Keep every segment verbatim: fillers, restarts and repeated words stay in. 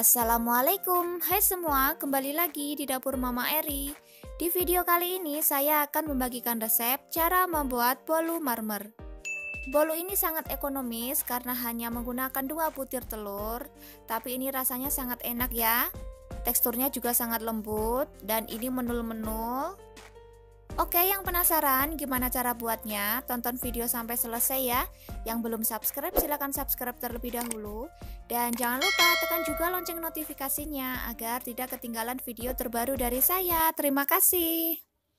Assalamualaikum, hai semua, kembali lagi di dapur Mama Eri. Di video kali ini saya akan membagikan resep cara membuat bolu marmer. Bolu ini sangat ekonomis karena hanya menggunakan dua butir telur, tapi ini rasanya sangat enak ya. Teksturnya juga sangat lembut dan ini menul-menul. Oke, yang penasaran gimana cara buatnya? Tonton video sampai selesai ya. Yang belum subscribe silahkan subscribe terlebih dahulu. Dan jangan lupa tekan juga lonceng notifikasinya agar tidak ketinggalan video terbaru dari saya. Terima kasih.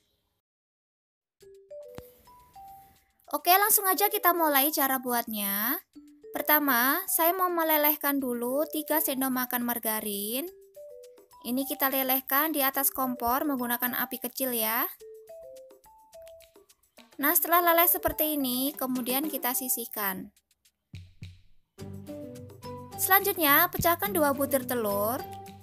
Oke, langsung aja kita mulai cara buatnya. Pertama, saya mau melelehkan dulu tiga sendok makan margarin. Ini kita lelehkan di atas kompor menggunakan api kecil ya. Nah, setelah leleh seperti ini, kemudian kita sisihkan. Selanjutnya, pecahkan dua butir telur.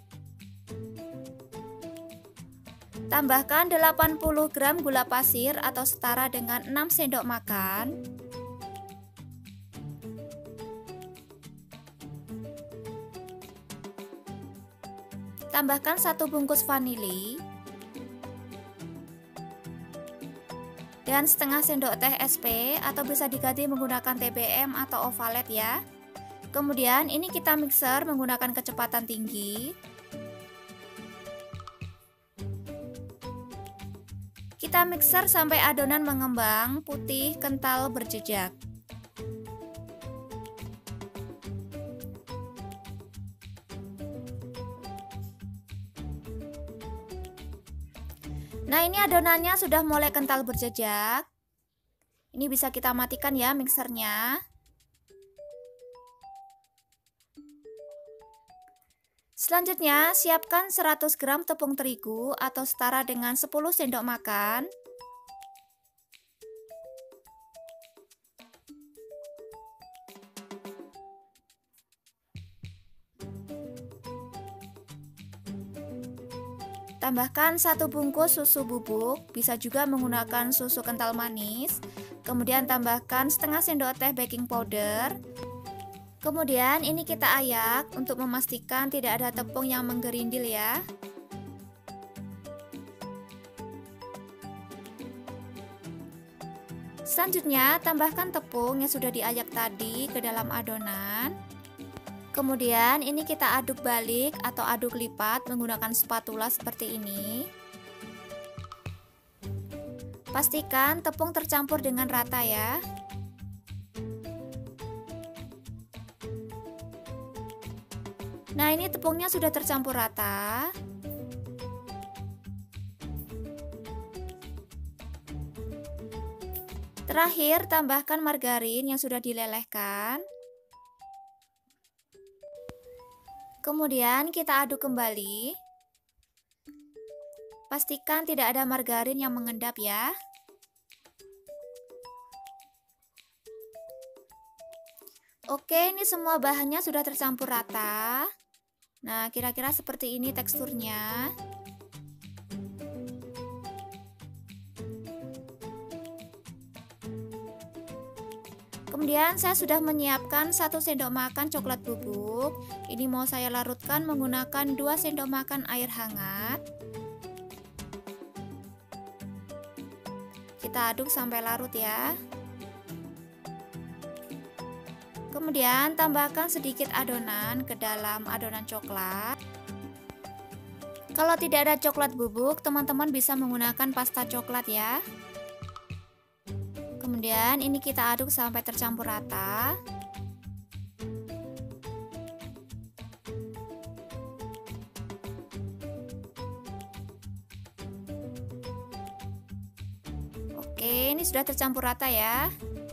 Tambahkan delapan puluh gram gula pasir atau setara dengan enam sendok makan. Tambahkan satu bungkus vanili. Dan setengah sendok teh S P atau bisa diganti menggunakan T B M atau ovalet ya. Kemudian ini kita mixer menggunakan kecepatan tinggi. Kita mixer sampai adonan mengembang, putih, kental, berjejak. Nah, ini adonannya sudah mulai kental berjejak. Ini bisa kita matikan ya mixernya. Selanjutnya, siapkan seratus gram tepung terigu atau setara dengan sepuluh sendok makan. Tambahkan satu bungkus susu bubuk, bisa juga menggunakan susu kental manis. Kemudian tambahkan setengah sendok teh baking powder. Kemudian ini kita ayak untuk memastikan tidak ada tepung yang menggerindil ya. Selanjutnya tambahkan tepung yang sudah diayak tadi ke dalam adonan. Kemudian ini kita aduk balik atau aduk lipat menggunakan spatula seperti ini. Pastikan tepung tercampur dengan rata ya. Nah, ini tepungnya sudah tercampur rata. Terakhir, tambahkan margarin yang sudah dilelehkan. Kemudian kita aduk kembali. Pastikan tidak ada margarin yang mengendap ya. Oke, ini semua bahannya sudah tercampur rata. Nah, kira-kira seperti ini teksturnya. Kemudian saya sudah menyiapkan satu sendok makan coklat bubuk. Ini mau saya larutkan menggunakan dua sendok makan air hangat. Kita aduk sampai larut ya. Kemudian tambahkan sedikit adonan ke dalam adonan coklat. Kalau tidak ada coklat bubuk, teman-teman bisa menggunakan pasta coklat ya. Kemudian ini kita aduk sampai tercampur rata. Oke, ini sudah tercampur rata ya.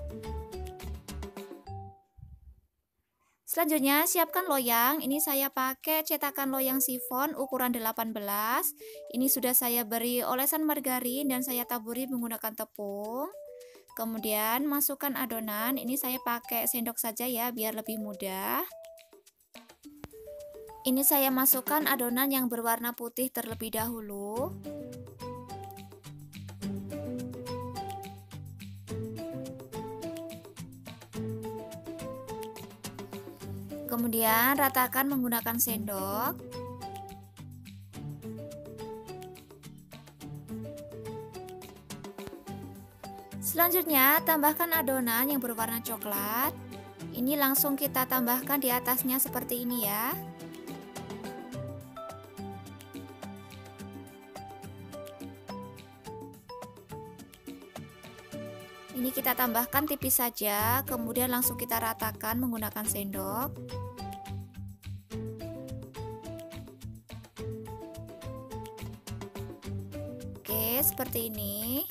Selanjutnya siapkan loyang. Ini saya pakai cetakan loyang sifon ukuran delapan belas. Ini sudah saya beri olesan margarin dan saya taburi menggunakan tepung. Kemudian masukkan adonan. Ini saya pakai sendok saja ya biar lebih mudah. Ini saya masukkan adonan yang berwarna putih terlebih dahulu. Kemudian ratakan menggunakan sendok. Selanjutnya, tambahkan adonan yang berwarna coklat. Ini langsung kita tambahkan di atasnya seperti ini ya. Ini kita tambahkan tipis saja, kemudian langsung kita ratakan menggunakan sendok. Oke, seperti ini.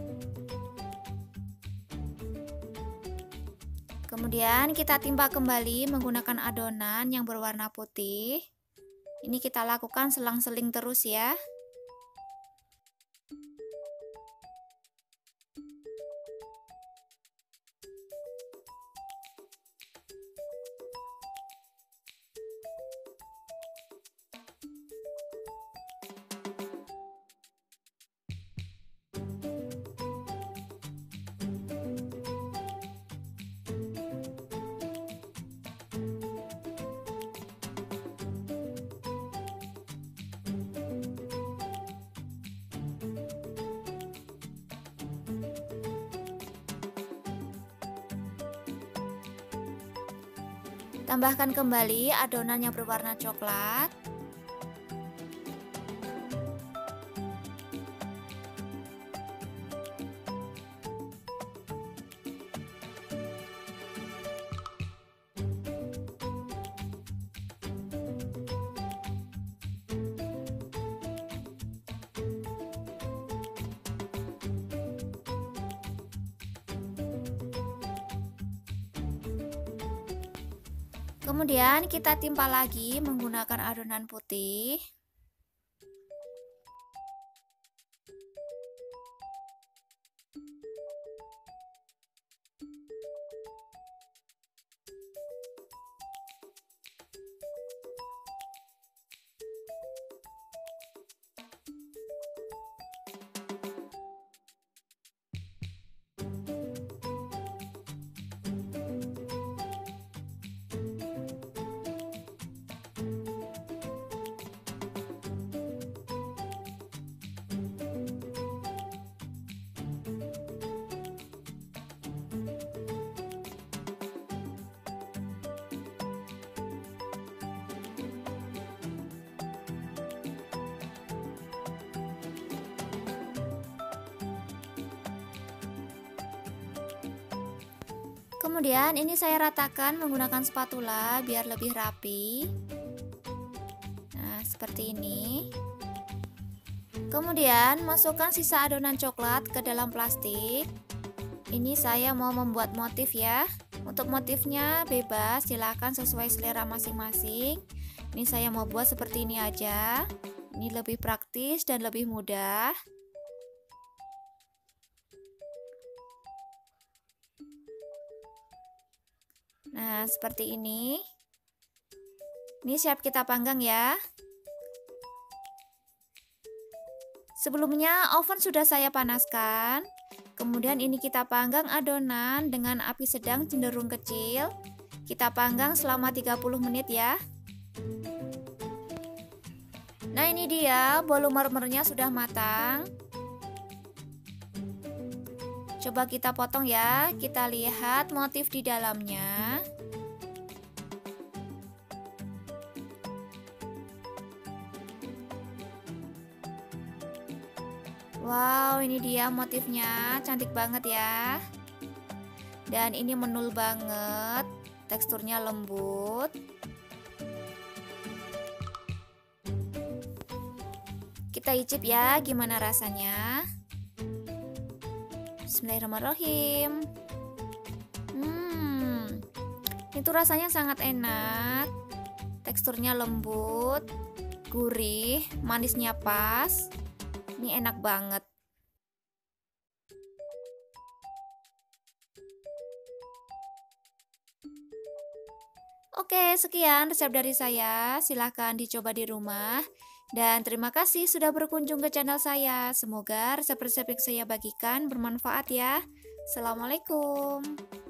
Kemudian kita timpa kembali menggunakan adonan yang berwarna putih. Ini kita lakukan selang-seling terus ya. Tambahkan kembali adonan yang berwarna coklat. Kemudian kita timpa lagi menggunakan adonan putih. Kemudian ini saya ratakan menggunakan spatula biar lebih rapi. Nah, seperti ini. Kemudian masukkan sisa adonan coklat ke dalam plastik. Ini saya mau membuat motif ya. Untuk motifnya bebas, silakan sesuai selera masing-masing. Ini saya mau buat seperti ini aja. Ini lebih praktis dan lebih mudah. Nah, seperti ini. Ini siap kita panggang ya. Sebelumnya oven sudah saya panaskan. Kemudian ini kita panggang adonan dengan api sedang cenderung kecil. Kita panggang selama tiga puluh menit ya. Nah, ini dia bolu marmernya sudah matang. Coba kita potong ya, kita lihat motif di dalamnya. Wow, ini dia motifnya, cantik banget ya. Dan ini menul banget, teksturnya lembut. Kita icip ya, gimana rasanya. Bismillahirrahmanirrahim. Hmm, itu rasanya sangat enak. Teksturnya lembut, gurih, manisnya pas. Ini enak banget. Oke, sekian resep dari saya. Silahkan dicoba di rumah. Dan terima kasih sudah berkunjung ke channel saya. Semoga resep-resep yang saya bagikan bermanfaat ya. Assalamualaikum.